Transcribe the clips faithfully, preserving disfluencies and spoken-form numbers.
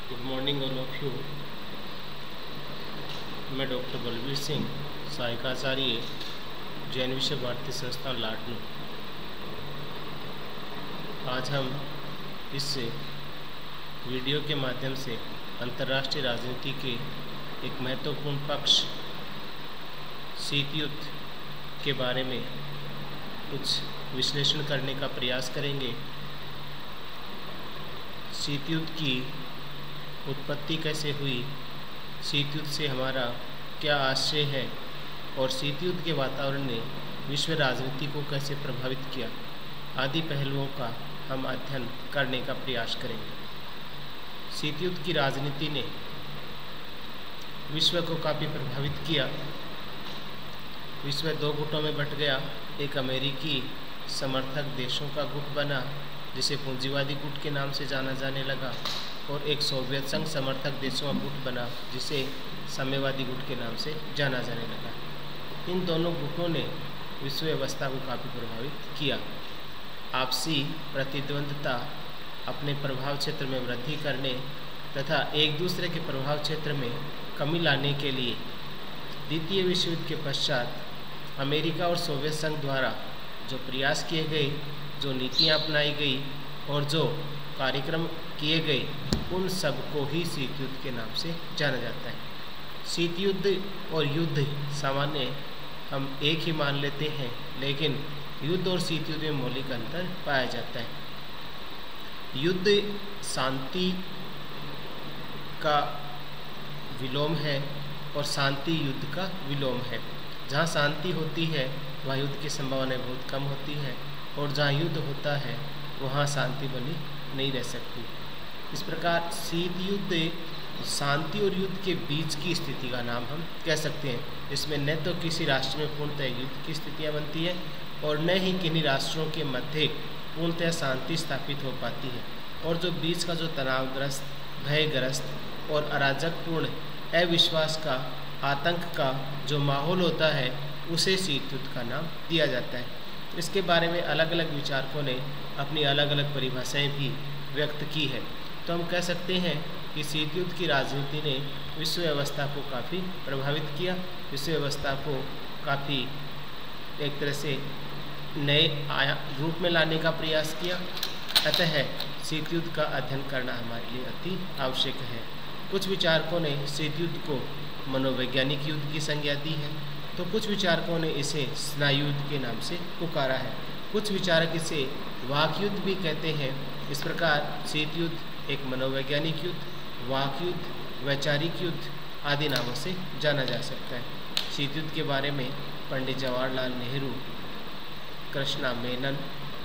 Good morning all of you. मैं doctor Balbir Singh, सहायकाचार्य, जैन विश्व भारती संस्थान लाडनू। आज हम इस वीडियो के माध्यम से अंतर्राष्ट्रीय राजनीति के एक महत्वपूर्ण पक्ष शीत युद्ध के बारे में कुछ विश्लेषण करने का प्रयास करेंगे। शीत युद्ध की उत्पत्ति कैसे हुई, शीत युद्ध से हमारा क्या आशय है और शीत युद्ध के वातावरण ने विश्व राजनीति को कैसे प्रभावित किया, आदि पहलुओं का हम अध्ययन करने का प्रयास करेंगे। शीत युद्ध की राजनीति ने विश्व को काफ़ी प्रभावित किया। विश्व दो गुटों में बंट गया। एक अमेरिकी समर्थक देशों का गुट बना जिसे पूंजीवादी गुट के नाम से जाना जाने लगा, और एक सोवियत संघ समर्थक देशों का गुट बना जिसे साम्यवादी गुट के नाम से जाना जाने लगा। इन दोनों गुटों ने विश्व व्यवस्था को काफ़ी प्रभावित किया। आपसी प्रतिद्वंद्विता, अपने प्रभाव क्षेत्र में वृद्धि करने तथा एक दूसरे के प्रभाव क्षेत्र में कमी लाने के लिए द्वितीय विश्व युद्ध के पश्चात अमेरिका और सोवियत संघ द्वारा जो प्रयास किए गए, जो नीतियाँ अपनाई गई और जो कार्यक्रम किए गए, उन सब को ही शीत युद्ध के नाम से जाना जाता है। शीत युद्ध और युद्ध सामान्य हम एक ही मान लेते हैं, लेकिन युद्ध और शीत युद्ध में मौलिक अंतर पाया जाता है। युद्ध शांति का विलोम है और शांति युद्ध का विलोम है। जहाँ शांति होती है वहाँ युद्ध की संभावना बहुत कम होती है, और जहाँ युद्ध होता है वहाँ शांति बनी नहीं रह सकती। इस प्रकार शीत युद्ध शांति और युद्ध के बीच की स्थिति का नाम हम कह सकते हैं। इसमें न तो किसी राष्ट्र में पूर्णतः युद्ध की स्थितियाँ बनती है और न ही किन्हीं राष्ट्रों के मध्य पूर्णतः शांति स्थापित हो पाती है, और जो बीच का जो तनावग्रस्त, भयग्रस्त और अराजकपूर्ण, अविश्वास का, आतंक का जो माहौल होता है उसे शीत युद्ध का नाम दिया जाता है। इसके बारे में अलग अलग विचारकों ने अपनी अलग अलग परिभाषाएं भी व्यक्त की है। तो हम कह सकते हैं कि शीत युद्ध की राजनीति ने विश्व व्यवस्था को काफ़ी प्रभावित किया, विश्व व्यवस्था को काफ़ी एक तरह से नए आया रूप में लाने का प्रयास किया। अतः शीत युद्ध का अध्ययन करना हमारे लिए अति आवश्यक है। कुछ विचारकों ने शीत युद्ध को मनोवैज्ञानिक युद्ध की संज्ञा दी है, तो कुछ विचारकों ने इसे स्नायु युद्ध के नाम से पुकारा है। कुछ विचारक इसे वाक युद्ध भी कहते हैं। इस प्रकार शीत युद्ध एक मनोवैज्ञानिक युद्ध, वाक युद्ध, वैचारिक युद्ध आदि नामों से जाना जा सकता है। शीत युद्ध के बारे में पंडित जवाहरलाल नेहरू, कृष्णा मेनन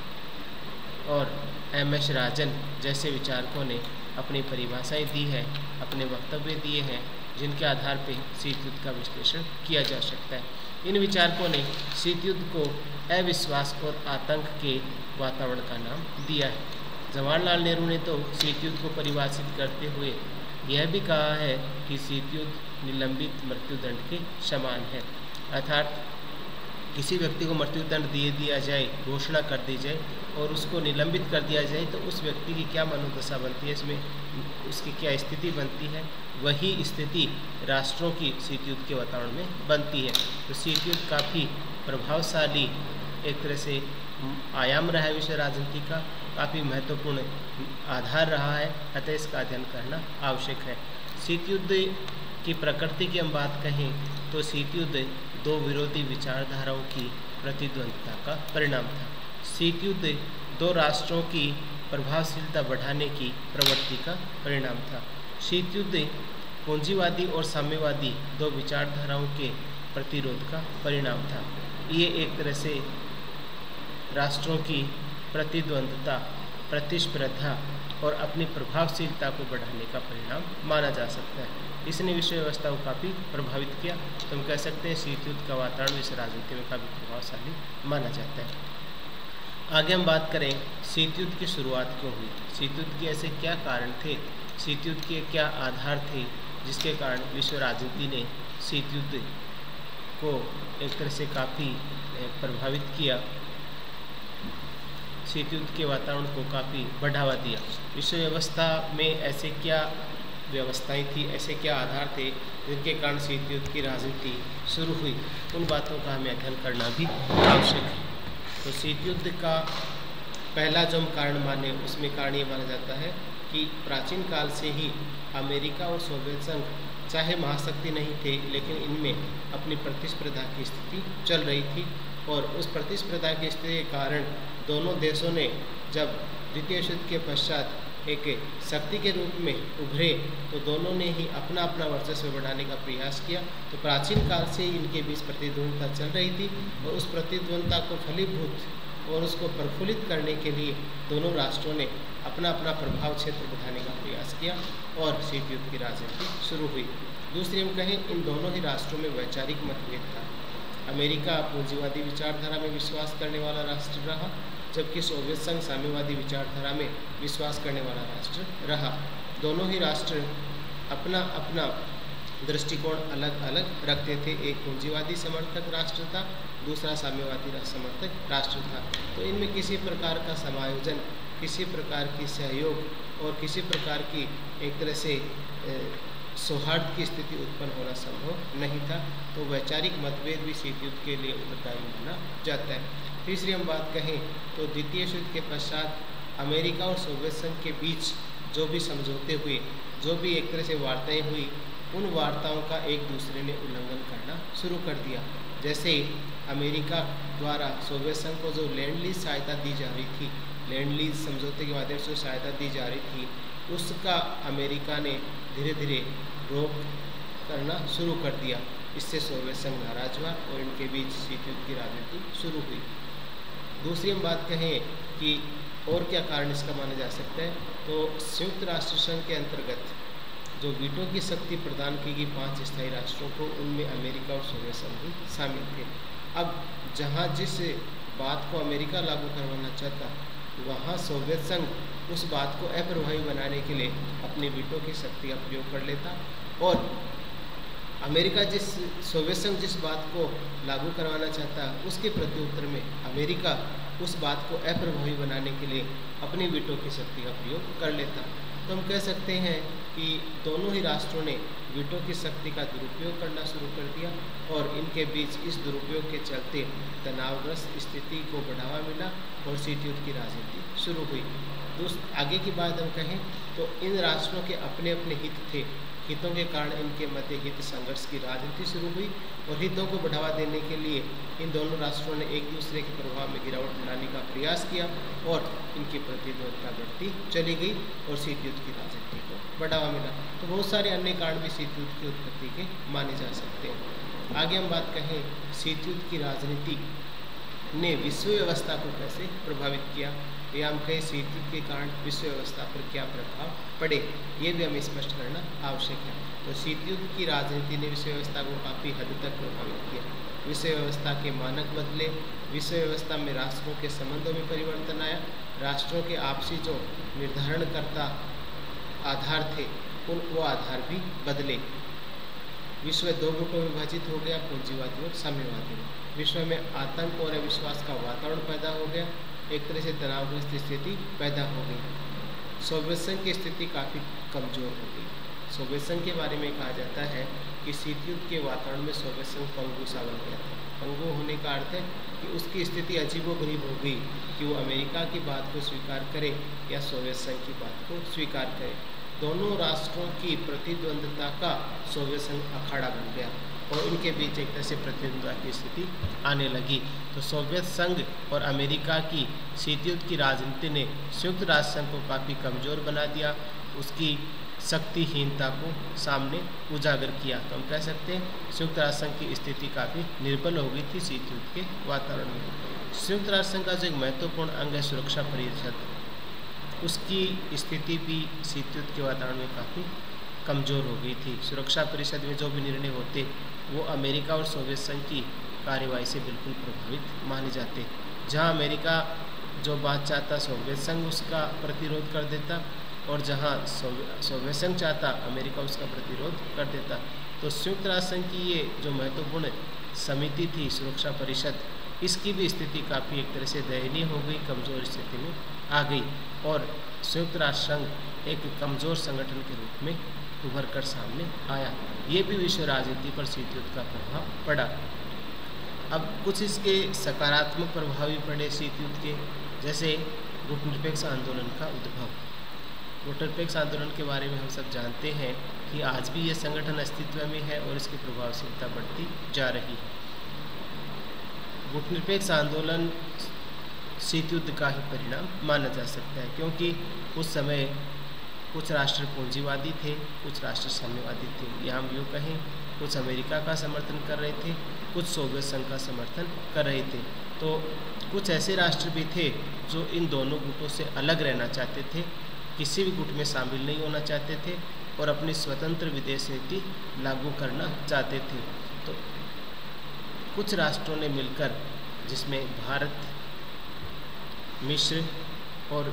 और एम एस राजन जैसे विचारकों ने अपनी परिभाषाएं दी है, अपने वक्तव्य दिए हैं, जिनके आधार पर शीत युद्ध का विश्लेषण किया जा सकता है। इन विचारकों ने शीत युद्ध को अविश्वास और आतंक के वातावरण का नाम दिया है। जवाहरलाल नेहरू ने तो शीत युद्ध को परिभाषित करते हुए यह भी कहा है कि शीत युद्ध निलंबित मृत्युदंड के समान है, अर्थात किसी व्यक्ति को मृत्युदंड दिए दिया जाए, घोषणा कर दी जाए और उसको निलंबित कर दिया जाए, तो उस व्यक्ति की क्या मनोदशा बनती है, इसमें उसकी क्या स्थिति बनती है, वही स्थिति राष्ट्रों की शीत युद्ध के वातावरण में बनती है। तो शीत युद्ध काफ़ी प्रभावशाली एक तरह से आयाम रहा है विश्व राजनीति का, काफ़ी महत्वपूर्ण आधार रहा है। अतः इसका अध्ययन करना आवश्यक है। शीत युद्ध की प्रकृति की हम बात कहें तो शीत युद्ध दो विरोधी विचारधाराओं की प्रतिद्वंद्विता का परिणाम था। शीत युद्ध दो राष्ट्रों की प्रभावशीलता बढ़ाने की प्रवृत्ति का परिणाम था। शीत युद्ध पूंजीवादी और साम्यवादी दो विचारधाराओं के प्रतिरोध का परिणाम था। ये एक तरह से राष्ट्रों की प्रतिद्वंद्विता, प्रतिस्पर्धा और अपनी प्रभावशीलता को बढ़ाने का परिणाम माना जा सकता है। इसने विश्व व्यवस्था को काफ़ी प्रभावित किया। तो हम कह सकते हैं शीत युद्ध का वातावरण विश्व राजनीति में काफ़ी प्रभावशाली माना जाता है। आगे हम बात करें शीत युद्ध की शुरुआत क्यों हुई, शीत युद्ध के ऐसे क्या कारण थे, शीत युद्ध के क्या आधार थे जिसके कारण विश्व राजनीति ने शीत युद्ध को एक तरह से काफ़ी प्रभावित किया, शीत युद्ध के वातावरण को काफ़ी बढ़ावा दिया। विश्व व्यवस्था में ऐसे क्या व्यवस्थाएं थी, ऐसे क्या आधार थे जिनके कारण शीत युद्ध की राजनीति शुरू हुई, उन बातों का हमें अध्ययन करना भी आवश्यक है। तो शीत युद्ध का पहला जो हम कारण माने उसमें कारण ये माना जाता है कि प्राचीन काल से ही अमेरिका और सोवियत संघ चाहे महाशक्ति नहीं थे, लेकिन इनमें अपनी प्रतिस्पर्धा की स्थिति चल रही थी और उस प्रतिस्पर्धा की स्थिति के कारण दोनों देशों ने जब द्वितीय विश्व युद्ध के पश्चात एक शक्ति के रूप में उभरे तो दोनों ने ही अपना अपना वर्चस्व बढ़ाने का प्रयास किया। तो प्राचीन काल से ही इनके बीच प्रतिद्वंद्विता चल रही थी और उस प्रतिद्वंद्विता को फलीभूत और उसको प्रफुल्लित करने के लिए दोनों राष्ट्रों ने अपना अपना प्रभाव क्षेत्र बढ़ाने का प्रयास किया और शीत युद्ध की राजनीति शुरू हुई। दूसरी हम कहें, इन दोनों ही राष्ट्रों में वैचारिक मतभेद था। अमेरिका पूंजीवादी विचारधारा में विश्वास करने वाला राष्ट्र रहा, जबकि सोवियत संघ साम्यवादी विचारधारा में विश्वास करने वाला राष्ट्र रहा। दोनों ही राष्ट्र अपना अपना दृष्टिकोण अलग अलग रखते थे। एक पूंजीवादी समर्थक राष्ट्र था, दूसरा साम्यवादी समर्थक राष्ट्र था। तो इनमें किसी प्रकार का समायोजन, किसी प्रकार की सहयोग और किसी प्रकार की एक तरह से सौहार्द की स्थिति उत्पन्न होना संभव नहीं था। तो वैचारिक मतभेद भी शीत युद्ध के लिए उत्तरदायी माना जाता है। तीसरी हम बात कहें तो द्वितीय विश्व युद्ध के पश्चात अमेरिका और सोवियत संघ के बीच जो भी समझौते हुए, जो भी एक तरह से वार्ताएं हुई, उन वार्ताओं का एक दूसरे ने उल्लंघन करना शुरू कर दिया। जैसे अमेरिका द्वारा सोवियत संघ को जो लैंड लीज सहायता दी जा रही थी, लैंड लीज समझौते के माध्यम से सहायता दी जा रही थी, उसका अमेरिका ने धीरे धीरे रोक करना शुरू कर दिया। इससे सोवियत संघ नाराज हुआ और इनके बीच शीत युद्ध की राजनीति शुरू हुई। दूसरी हम बात कहें कि और क्या कारण इसका माना जा सकता है, तो संयुक्त राष्ट्र संघ के अंतर्गत जो वीटो की शक्ति प्रदान की गई पांच स्थायी राष्ट्रों को, उनमें अमेरिका और सोवियत संघ भी शामिल थे। अब जहां जिस बात को अमेरिका लागू करवाना चाहता, वहां सोवियत संघ उस बात को अप्रभावी बनाने के लिए अपनी वीटो की शक्ति का प्रयोग कर लेता और अमेरिका जिस सोवियत संघ जिस बात को लागू करवाना चाहता, उसके प्रत्युत्तर में अमेरिका उस बात को अप्रभावी बनाने के लिए अपनी वीटो की शक्ति का प्रयोग कर लेता। तो हम कह सकते हैं कि दोनों ही राष्ट्रों ने वीटो की शक्ति का दुरुपयोग करना शुरू कर दिया और इनके बीच इस दुरुपयोग के चलते तनावग्रस्त स्थिति को बढ़ावा मिला और शीत युद्ध की राजनीति शुरू हुई। दोस्त आगे की बात हम कहें तो इन राष्ट्रों के अपने अपने हित थे, हितों के कारण इनके मध्य हित संघर्ष की राजनीति शुरू हुई और हितों को बढ़ावा देने के लिए इन दोनों राष्ट्रों ने एक दूसरे के प्रभाव में गिरावट लाने का प्रयास किया और इनकी प्रतिद्वंद्विता बढ़ती चली गई और शीत युद्ध की राजनीति को बढ़ावा मिला। तो बहुत सारे अन्य कारण भी शीत युद्ध की उत्पत्ति के माने जा सकते हैं। आगे हम बात कहें शीत युद्ध की राजनीति ने विश्व व्यवस्था को कैसे प्रभावित किया, या हम कहें शीत युद्ध के कारण विश्व व्यवस्था पर क्या प्रभाव पड़े, ये भी हमें स्पष्ट करना आवश्यक है। तो शीत युद्ध की राजनीति ने विश्व व्यवस्था को काफ़ी हद तक प्रभावित किया। विश्व व्यवस्था के मानक बदले, विश्व व्यवस्था में राष्ट्रों के संबंधों में परिवर्तन आया, राष्ट्रों के आपसी जो निर्धारणकर्ता आधार थे उन वो आधार भी बदले। विश्व दो गुटों में विभाजित हो गया, पूंजीवादी और साम्यवादी में। विश्व में आतंक और अविश्वास का वातावरण पैदा हो गया, एक तरह से तनावग्रस्त स्थिति पैदा हो गई। सोवियत संघ की स्थिति काफ़ी कमज़ोर हो गई। सोवियत संघ के बारे में कहा जाता है कि शीत युद्ध के वातावरण में सोवियत संघ पंगु सा बन गया था। पंगु होने का अर्थ है कि उसकी स्थिति अजीबोगरीब हो गई कि वो अमेरिका की बात को स्वीकार करे या सोवियत संघ की बात को स्वीकार करे। दोनों राष्ट्रों की प्रतिद्वंद्विता का सोवियत संघ अखाड़ा बन गया और इनके बीच एक तरह से प्रतिद्वंद्विता की स्थिति आने लगी। तो सोवियत संघ और अमेरिका की शीत युद्ध की राजनीति ने संयुक्त राष्ट्र संघ को काफ़ी कमज़ोर बना दिया, उसकी शक्तिहीनता को सामने उजागर किया। तो हम कह सकते हैं संयुक्त राष्ट्र संघ की स्थिति काफ़ी निर्बल हो गई थी शीत युद्ध के वातावरण में। संयुक्त राष्ट्र संघ का जो एक महत्वपूर्ण अंग है सुरक्षा परिषद, उसकी स्थिति भी शीत युद्ध के वातावरण में काफ़ी कमज़ोर हो गई थी। सुरक्षा परिषद में जो भी निर्णय होते वो अमेरिका और सोवियत संघ की कार्यवाही से बिल्कुल प्रभावित माने जाते। जहां अमेरिका जो बात चाहता सोवियत संघ उसका प्रतिरोध कर देता और जहां सोवियत संघ चाहता अमेरिका उसका प्रतिरोध कर देता। तो संयुक्त राष्ट्र संघ की ये जो महत्वपूर्ण समिति थी सुरक्षा परिषद, इसकी भी स्थिति काफ़ी एक तरह से दयनीय हो गई, कमज़ोर स्थिति में आ गई और संयुक्त राष्ट्र संघ एक कमज़ोर संगठन के रूप में उभर कर सामने आया। ये भी विश्व राजनीति पर शीत युद्ध का प्रभाव पड़ा। अब कुछ इसके सकारात्मक प्रभाव भी पड़े शीत युद्ध के, जैसे गुटनिरपेक्ष आंदोलन का उद्भव। गुटनिरपेक्ष आंदोलन के बारे में हम सब जानते हैं कि आज भी ये संगठन अस्तित्व में है और इसकी प्रभावशीलता बढ़ती जा रही है। गुटनिरपेक्ष आंदोलन शीत युद्ध का ही परिणाम माना जा सकता है, क्योंकि उस समय कुछ राष्ट्र पूंजीवादी थे, कुछ राष्ट्र साम्यवादी थे, या हम यूँ कहें कुछ अमेरिका का समर्थन कर रहे थे, कुछ सोवियत संघ का समर्थन कर रहे थे। तो कुछ ऐसे राष्ट्र भी थे जो इन दोनों गुटों से अलग रहना चाहते थे, किसी भी गुट में शामिल नहीं होना चाहते थे और अपनी स्वतंत्र विदेश नीति लागू करना चाहते थे। तो कुछ राष्ट्रों ने मिलकर, जिसमें भारत, मिस्र और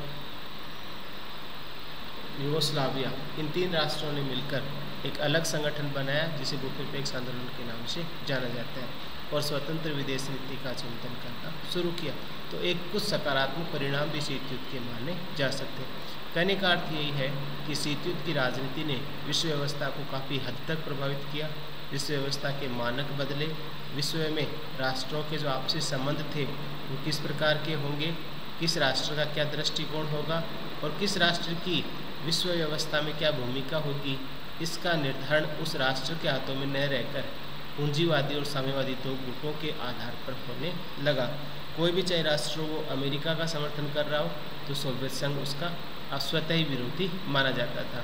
यूगोस्लाविया, इन तीन राष्ट्रों ने मिलकर एक अलग संगठन बनाया जिसे गुटनिरपेक्ष आंदोलन के नाम से जाना जाता है और स्वतंत्र विदेश नीति का चिंतन करना शुरू किया। तो एक कुछ सकारात्मक परिणाम भी शीत युद्ध के माने जा सकते हैं। कहने का अर्थ यही है कि शीत युद्ध की राजनीति ने विश्व व्यवस्था को काफ़ी हद तक प्रभावित किया। विश्व व्यवस्था के मानक बदले, विश्व में राष्ट्रों के जो आपसी संबंध थे वो किस प्रकार के होंगे, किस राष्ट्र का क्या दृष्टिकोण होगा और किस राष्ट्र की विश्व व्यवस्था में क्या भूमिका होगी, इसका निर्धारण उस राष्ट्र के हाथों में न रहकर पूंजीवादी और साम्यवादी दो गुटों के आधार पर होने लगा। कोई भी चाहे राष्ट्र वो अमेरिका का समर्थन कर रहा हो तो सोवियत संघ उसका स्वतः ही विरोधी माना जाता था।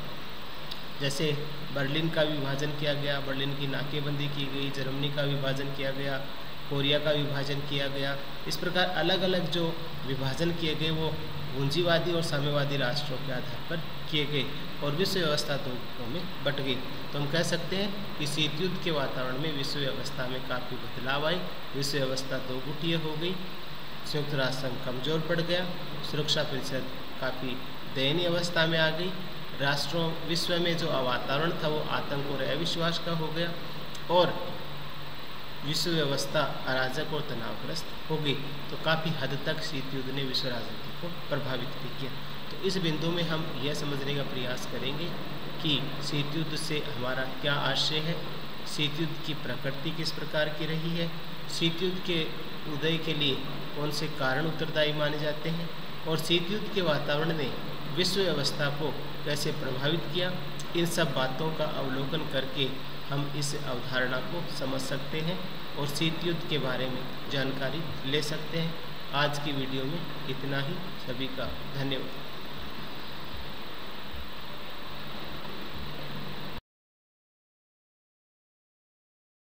जैसे बर्लिन का विभाजन किया गया, बर्लिन की नाकेबंदी की गई, जर्मनी का विभाजन किया गया, कोरिया का विभाजन किया गया। इस प्रकार अलग अलग जो विभाजन किए गए वो पूंजीवादी और साम्यवादी राष्ट्रों के आधार पर किए गए और विश्व व्यवस्था दो गुटों में बट गई। तो हम कह सकते हैं कि शीत युद्ध के वातावरण में विश्व व्यवस्था में काफ़ी बदलाव आए, विश्व व्यवस्था दो गुटीय हो गई, संयुक्त राष्ट्र संघ कमज़ोर पड़ गया, सुरक्षा परिषद काफ़ी दयनीय अवस्था में आ गई, राष्ट्रों विश्व में जो वातावरण था वो आतंक और अविश्वास का हो गया और विश्व व्यवस्था अराजक और तनावग्रस्त हो गई। तो काफ़ी हद तक शीत युद्ध ने विश्व राजनीति को प्रभावित भी किया। तो इस बिंदु में हम यह समझने का प्रयास करेंगे कि शीत युद्ध से हमारा क्या आशय है, शीत युद्ध की प्रकृति किस प्रकार की रही है, शीत युद्ध के उदय के लिए कौन से कारण उत्तरदायी माने जाते हैं और शीत युद्ध के वातावरण ने विश्व व्यवस्था को कैसे प्रभावित किया। इन सब बातों का अवलोकन करके हम इस अवधारणा को समझ सकते हैं और शीत युद्ध के बारे में जानकारी ले सकते हैं। आज की वीडियो में इतना ही। सभी का धन्यवाद।